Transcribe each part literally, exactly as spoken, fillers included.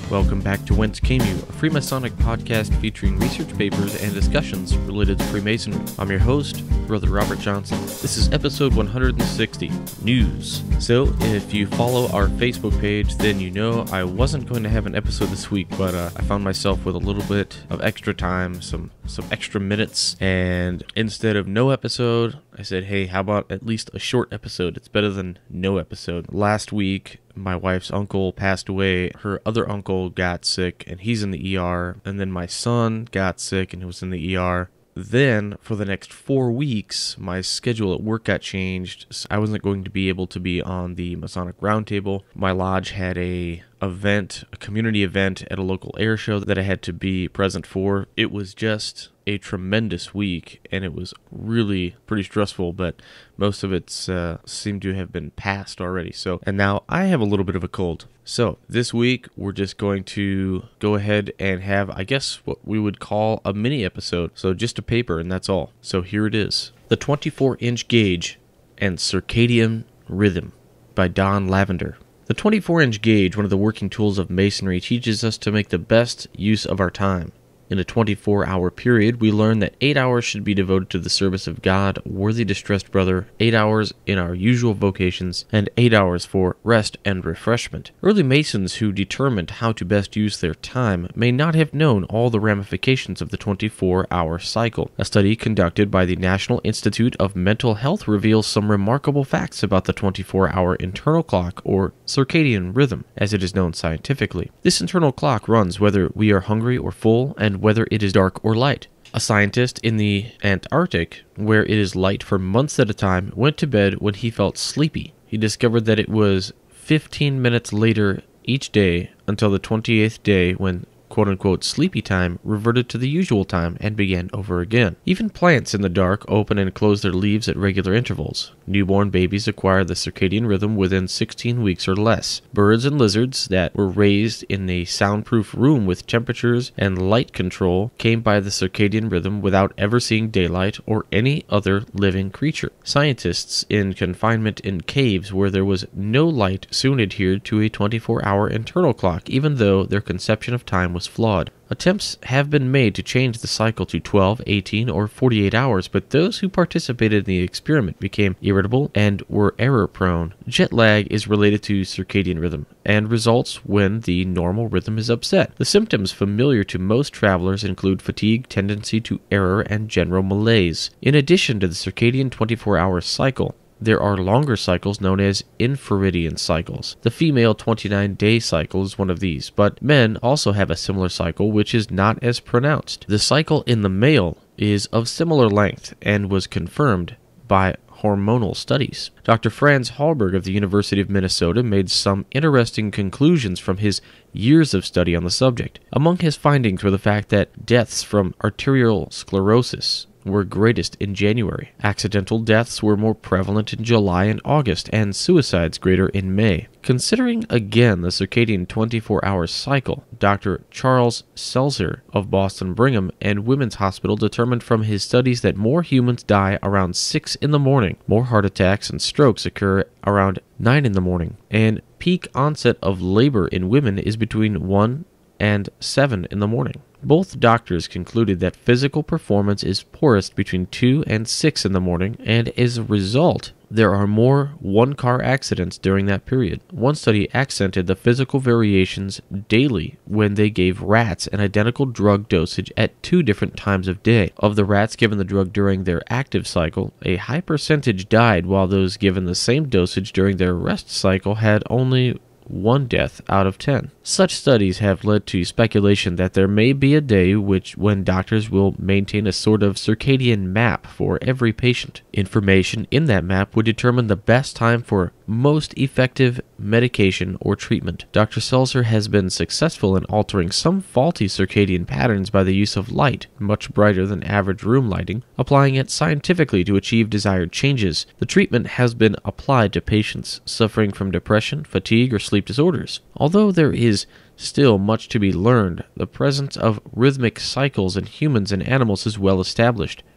Welcome back to Whence, a free Masonic podcast featuring research papers and discussions related to Freemasonry. I'm your host, Brother Robert Johnson. This is episode one hundred sixty, News. So, if you follow our Facebook page, then you know I wasn't going to have an episode this week, but uh, I found myself with a little bit of extra time, some some extra minutes, and instead of no episode, I said, hey, how about at least a short episode? It's better than no episode. Last week, my wife's uncle passed away. Her other uncle got sick, and he's in the E R. And then my son got sick, and he was in the E R. Then, for the next four weeks, my schedule at work got changed. So I wasn't going to be able to be on the Masonic Roundtable. My lodge had a event, a community event at a local air show that I had to be present for. It was just a tremendous week, and it was really pretty stressful, but most of it uh, seemed to have been passed already. So, and now I have a little bit of a cold. So this week, we're just going to go ahead and have, I guess, what we would call a mini episode. So just a paper, and that's all. So here it is. The twenty-four inch Gauge and Circadian Rhythm by Don Lavender. The twenty-four inch gauge, one of the working tools of Masonry, teaches us to make the best use of our time. In a twenty-four hour period, we learn that eight hours should be devoted to the service of God, worthy distressed brother, eight hours in our usual vocations, and eight hours for rest and refreshment. Early Masons who determined how to best use their time may not have known all the ramifications of the twenty-four hour cycle. A study conducted by the National Institute of Mental Health reveals some remarkable facts about the twenty-four hour internal clock, or circadian rhythm, as it is known scientifically. This internal clock runs whether we are hungry or full, and whether it is dark or light. A scientist in the Antarctic, where it is light for months at a time, went to bed when he felt sleepy. He discovered that it was fifteen minutes later each day until the twenty-eighth day when quote-unquote sleepy time reverted to the usual time and began over again. Even plants in the dark open and close their leaves at regular intervals. Newborn babies acquire the circadian rhythm within sixteen weeks or less. Birds and lizards that were raised in a soundproof room with temperatures and light control came by the circadian rhythm without ever seeing daylight or any other living creature. Scientists in confinement in caves where there was no light soon adhered to a twenty-four hour internal clock, even though their conception of time was flawed. Attempts have been made to change the cycle to twelve, eighteen, or forty-eight hours, but those who participated in the experiment became irritable and were error-prone. Jet lag is related to circadian rhythm and results when the normal rhythm is upset. The symptoms familiar to most travelers include fatigue, tendency to error, and general malaise. In addition to the circadian twenty-four hour cycle, there are longer cycles known as infraridian cycles. The female twenty-nine day cycle is one of these, but men also have a similar cycle which is not as pronounced. The cycle in the male is of similar length and was confirmed by hormonal studies. Doctor Franz Hallberg of the University of Minnesota made some interesting conclusions from his years of study on the subject. Among his findings were the fact that deaths from arterial sclerosis were greatest in January. Accidental deaths were more prevalent in July and August, and suicides greater in May. Considering again the circadian twenty-four hour cycle, Doctor Charles Seltzer of Boston Brigham and Women's Hospital determined from his studies that more humans die around six in the morning, more heart attacks and strokes occur around nine in the morning, and peak onset of labor in women is between one and seven in the morning. Both doctors concluded that physical performance is poorest between two and six in the morning, and as a result, there are more one-car accidents during that period. One study accented the physical variations daily when they gave rats an identical drug dosage at two different times of day. Of the rats given the drug during their active cycle, a high percentage died, while those given the same dosage during their rest cycle had only one death out of ten. Such studies have led to speculation that there may be a day which when doctors will maintain a sort of circadian map for every patient. Information in that map would determine the best time for most effective medication or treatment. Doctor Seltzer has been successful in altering some faulty circadian patterns by the use of light, much brighter than average room lighting, applying it scientifically to achieve desired changes. The treatment has been applied to patients suffering from depression, fatigue, or sleep disorders. Although there is still much to be learned, the presence of rhythmic cycles in humans and animals is well established.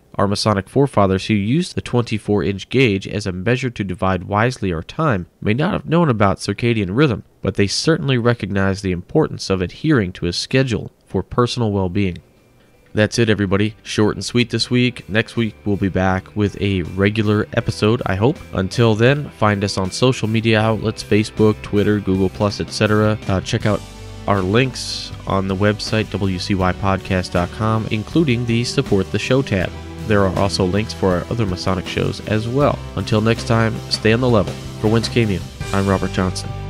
Our Masonic forefathers who used the twenty-four inch gauge as a measure to divide wisely our time may not have known about circadian rhythm, but they certainly recognized the importance of adhering to a schedule for personal well-being. That's it, everybody. Short and sweet this week. Next week, we'll be back with a regular episode, I hope. Until then, find us on social media outlets, Facebook, Twitter, Google Plus, et cetera. Uh, check out our links on the website, w c y podcast dot com, including the Support the Show tab. There are also links for our other Masonic shows as well. Until next time, stay on the level. For Whence, I'm Robert Johnson.